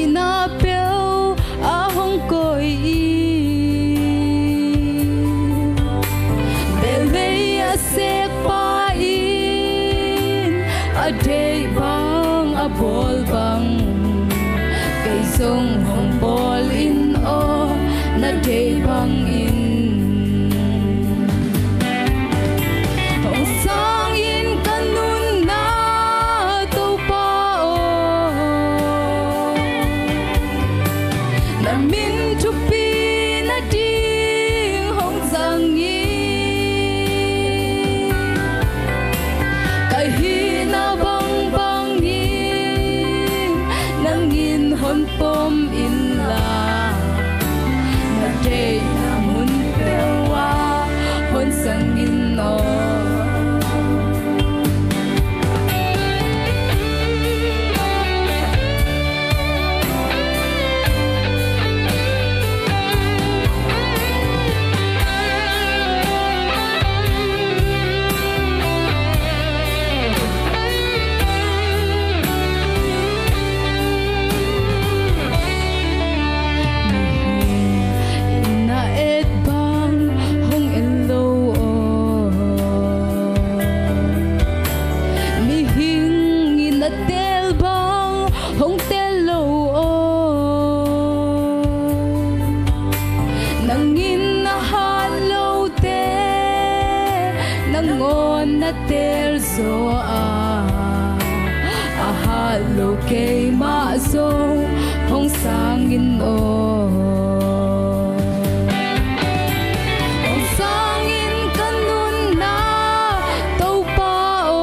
na peo a hong koi belei a sek pa in a day bang a bol bang cây sông hong bol in o na day bang in hong sang in kanun na to pa o na min chu pi na ding hong sang in kai hi na bang bang in nang in hon pom in la na day na mun pewa hon sang in o na tel zo a halo ke ma zo hong sang in o hong sang in kanun na to pa o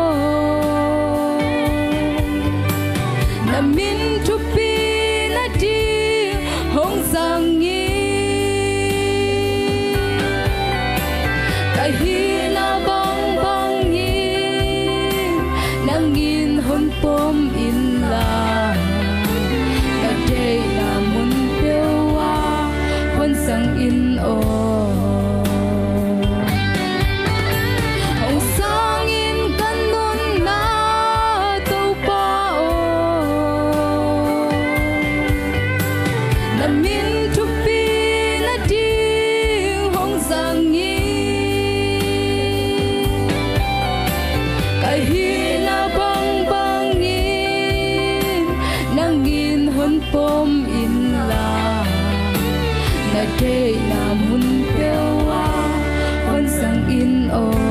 na min chu pi na di hong sang in kai hi pom in la na day na mun pewa hon sang in o hong sang in kanun na to pa o na min chu pi na ding hong sang in kai hi pom in la na day na mun pewa hon sang in o